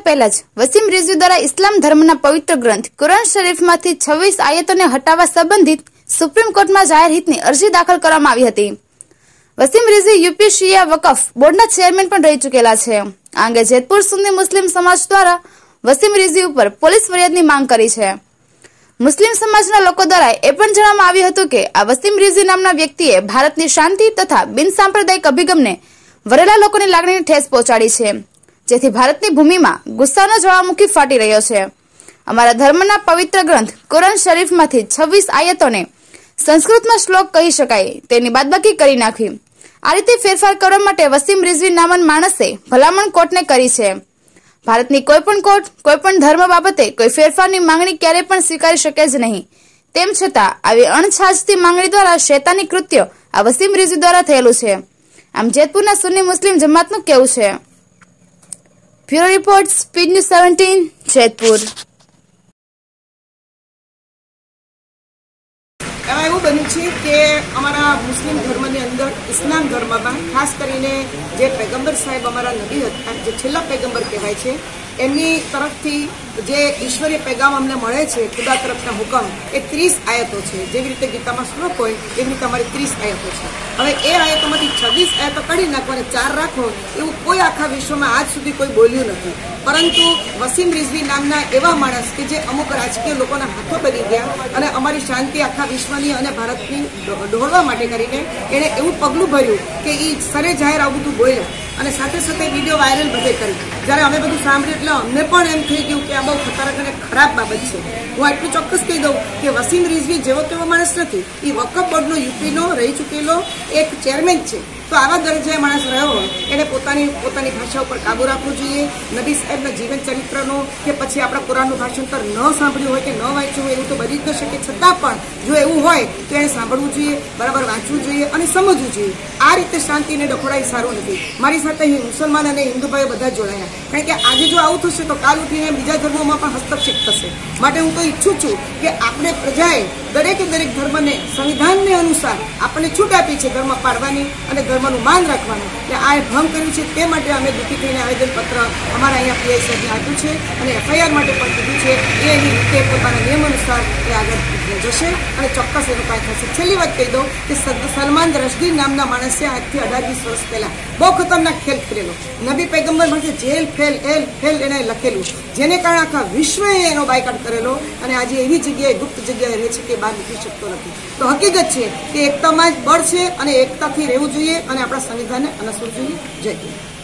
પહેલા જ વસીમ રિઝવી દ્વારા ઇસ્લામ ધર્મના પવિત્ર ગ્રંથ કુરાન શરીફમાંથી 26 આયતોને હટાવવા સંબંધિત સુપ્રીમ કોર્ટમાં જાહેર હિતની અરજી દાખલ કરવામાં આવી હતી। વસીમ રિઝવી યુપી શિયા વકફ બોર્ડના ચેરમેન પણ રહી ચૂકેલા છે। આ અંગે જેતપુર સુન્ની મુસ્લિમ સમાજ દ્વારા વસીમ રિઝવી ઉપર પોલીસ ફરિયાદની માંગ કરી છે। મુસ્લિમ સમાજના લોકો દ્વારા એ પણ જણાવવામાં આવ્યું હતું કે આ વસીમ રિઝવી નામના વ્યક્તિએ ભારતની શાંતિ તથા બિનસાંપ્રદાયિક અભિગમને વરેલા લોકોની લાગણીને ઠેસ પહોંચાડી છે, જેથી ભારતની ભૂમિમાં ગુસ્સાનો જ્વાળામુખી ફાટી રહ્યો છે। અમારા ધર્મના પવિત્ર ગ્રંથ કુરાન શરીફમાંથી 26 આયતોને સંસ્કૃતમાં શ્લોક કહી શકાય તેની બાદબાકી કરી નાખી। આ રીતે ફેરફાર કરવા માટે વસીમ રિઝવી નામન માણસે ભલામણ કોર્ટને કરી છે। ભારતની કોઈપણ કોર્ટ કોઈપણ ધર્મ બાબતે કોઈ ફેરફારની માંગણી ક્યારેય પણ સ્વીકારી શકે જ નહીં। તેમ છતાં આવી અણછાજતી માંગણી દ્વારા શૈતાની કૃત્ય આ વસીમ રિઝવી દ્વારા થયેલું છે। આમ જેતપુરના સુન્ની મુસ્લિમ જમાતનું કહેવું છે। Bureau report speed news 17 Jetpur. એવું બન્યું છે કે અમારા મુસ્લિમ ધર્મની અંદર ઇસ્લામ ધર્મમાં ખાસ કરીને જે પૈગંબર સાહેબ અમારા નબી હતા, જે છેલ્લા પૈગંબર કહેવાય છે, એમની તરફથી જે ઈશ્વરીય પેગામ અમને મળે છે, ખુદા તરફના હુકમ, એ 30 આયતો છે। જેવી રીતે ગીતામાં શ્લોક હોય એવી રીતે અમારી 30 આયતો છે। હવે એ આયતોમાંથી 26 આયતો કાઢી નાખો અને 4 રાખો એવું કોઈ આખા વિશ્વમાં આજ સુધી કોઈ બોલ્યું નથી। પરંતુ વસીમ રિઝવી નામના એવા માણસ કે જે અમુક રાજકીય લોકોના હાથો બની ગયા અને અમારી શાંતિ આખા વિશ્વની અને ભારતની ઢોળવા માટે કરીને એણે એવું પગલું ભર્યું કે એ સરે જાહેર આવું બધું બોલ્યા અને સાથે સાથે વિડીયો વાયરલ બધે કરી। જ્યારે અમે બધું સાંભળ્યું એટલે અમને પણ એમ થઈ ગયું કે આ બહુ ખતરનાક અને ખરાબ બાબત છે। હું આટલું ચોક્કસ કહી દઉં કે વસીમ રિઝવી જેવો તેવો માણસ નથી, એ વકફ બોર્ડનો યુપીનો રહી ચૂકેલો એક ચેરમેન છે। તો આવા દરજ્જાએ માણસ રહ્યો હોય એને પોતાની ભાષા ઉપર કાબુ રાખવો જોઈએ। નબી સાહેબના જીવન ચરિત્રનો કે પછી આપણા કુરાનનું ભાષાંતર ન સાંભળ્યું હોય કે ન વાંચ્યું હોય એવું તો બની જ ન શકે, છતાં પણ જો એવું હોય તો એને સાંભળવું જોઈએ, બરાબર વાંચવું જોઈએ અને સમજવું જોઈએ। આ રીતે શાંતિને ડખોડાઈ સારું નથી। મારી સાથે મુસલમાન અને હિન્દુ ભાઈઓ બધા જોડાયા, કારણ કે આજે જો આવું થશે તો કાલ ઉઠીને બીજા ધર્મોમાં પણ હસ્તક્ષેપ થશે। માટે હું તો ઈચ્છું છું કે આપણે પ્રજાએ દરેક ધર્મને સંવિધાનને અનુસાર આપણને છૂટ આપી છે ધર્મ પાળવાની અને ધર્મનું માન રાખવાનું। એટલે આ ભંગ કર્યું છે તે માટે અમે દુઃખી થઈને આવેદનપત્ર અમારા અહીંયા પીઆઈ સાહેબને આપ્યું છે અને એફઆઈઆર માટે પણ કીધું છે। એની રીતે પોતાના નિયમ અનુસાર એ આગળ જશે અને ચોક્કસ એનું કાંઈ થશે। છેલ્લી વાત કહી દઉં કે સલમાન રશ્દી નામના માણસે આજથી 18-20 વર્ષ પહેલા બહુ ખતરનાક ખેલ ખેલેલો, નબી પૈગંબર માટે જેલ ફેલ એને લખેલું, જેને કારણે આખા વિશ્વએ એનો બાયકાટ કરેલો અને આજે એવી જગ્યાએ ગુપ્ત જગ્યાએ રહે છે કે બહાર નીકળી શકતો નથી। તો હકીકત છે કે એકતામાં જ બળ છે અને એકતાથી રહેવું જોઈએ અને આપણા સંવિધાનને અનુસરવું જોઈએ। જય હિન્દ।